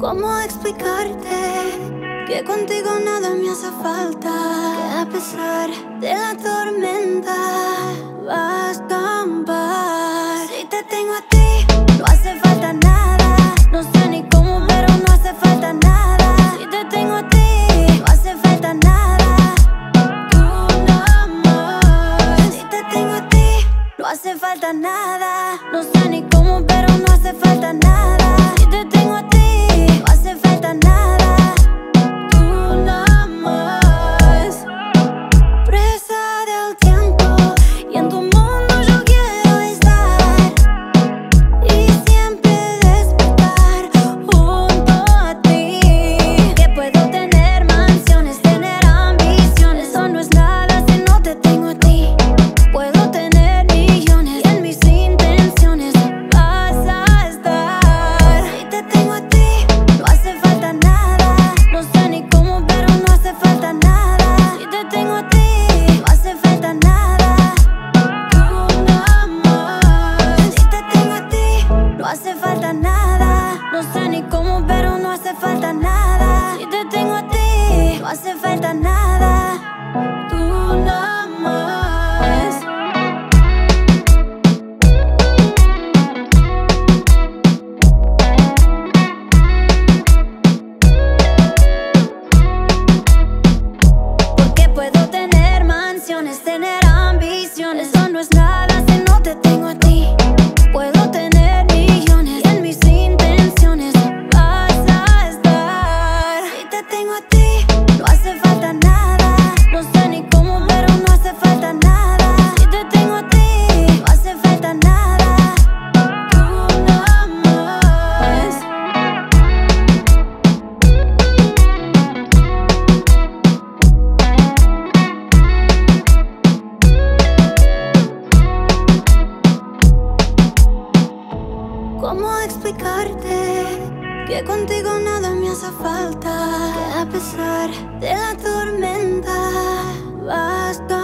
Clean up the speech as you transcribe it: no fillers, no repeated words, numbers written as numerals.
¿Cómo explicarte que contigo nada me hace falta? Que a pesar de la tormenta vas a escampar. Si te tengo a ti, no hace falta nada. No sé ni cómo, pero no hace falta nada. Si te tengo a ti, no hace falta nada. Tú nada más. Si te tengo a ti, no hace falta nada. No sé ni cómo, pero no hace falta nada. Si te tengo a ti, no hace falta nada. Tú nada más. Presa del tiempo y en tu mundo yo quiero estar. Y siempre despertar junto a ti. Que puedo tener mansiones, tener ambiciones. Eso no es nada si no te tengo a ti. Puedo tener millones y en mis intenciones vas a estar. Si te tengo a ti, no hace falta nada. No sé ni cómo, pero no hace falta nada. Si te tengo a ti, no hace falta nada. Tú nada más. Si te tengo a ti, no hace falta nada. No sé ni cómo, pero no hace falta nada. Si te tengo a ti, no hace falta nada. Tú nada más. Porque puedo tener mansiones, tener ambiciones. Eso no es nada si no te tengo a ti. Puedo tener millones y en mis intenciones vas a estar. Si te tengo a ti, no hace falta nada. No sé ni cómo, pero no hace falta nada. Si te tengo a ti, no hace falta nada. Tú nada más. ¿Cómo explicarte que contigo nada me hace falta? Que a pesar de la tormenta basta.